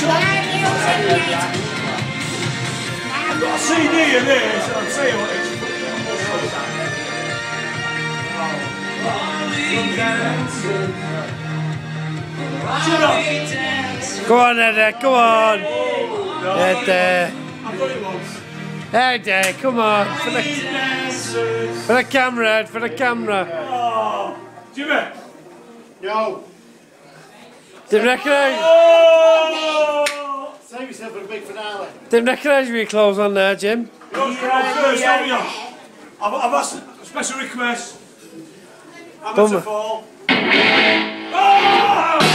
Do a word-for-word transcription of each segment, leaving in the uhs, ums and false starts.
I've got a C D in there, so I'll tell you what it's Go on, Eddie, come on. Eddie. I've got it once. Eddie, come on. For the, for the camera, Ed, for the camera. Oh, Jimmy. No. Didn't recognise. Oh! Save yourself for a big finale. Didn't recognise your clothes on there, Jim. You know, first, haven't you? I've, I've asked a special request. I'm at a fall. Oh!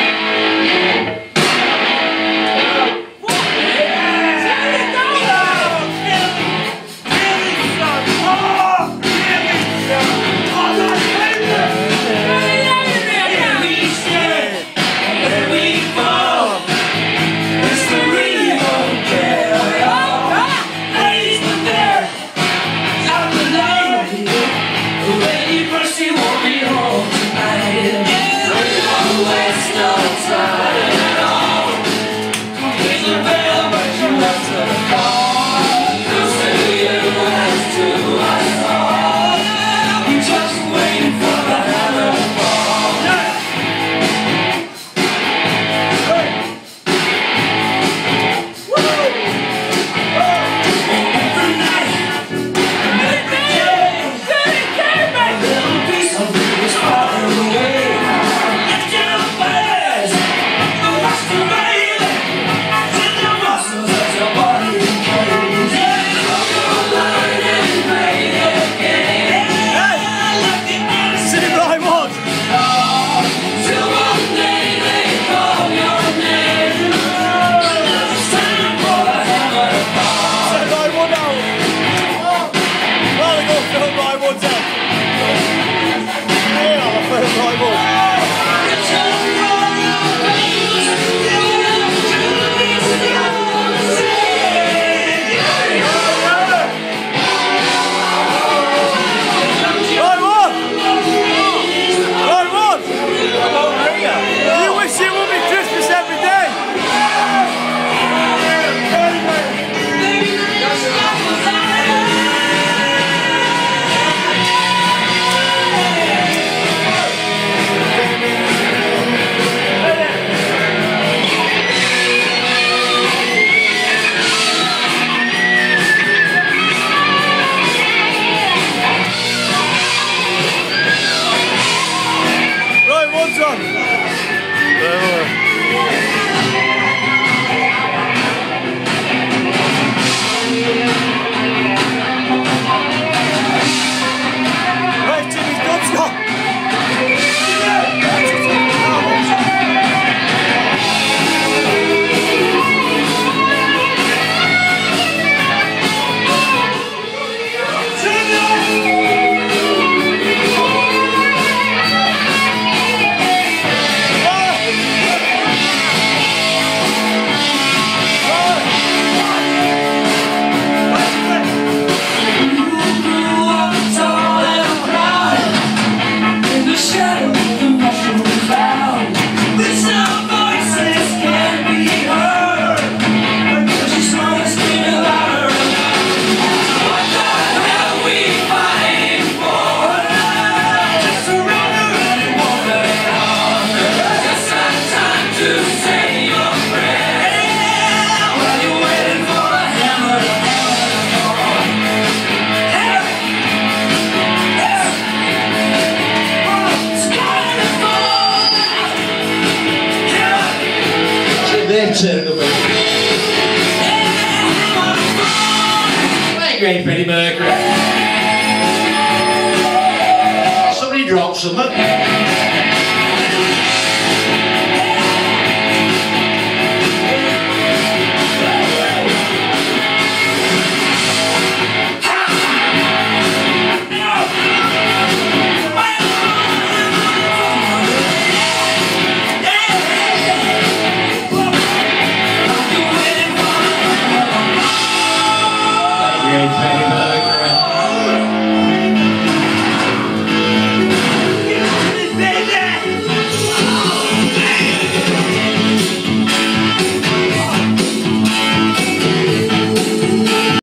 Great Freddie Mercury. Somebody dropped something.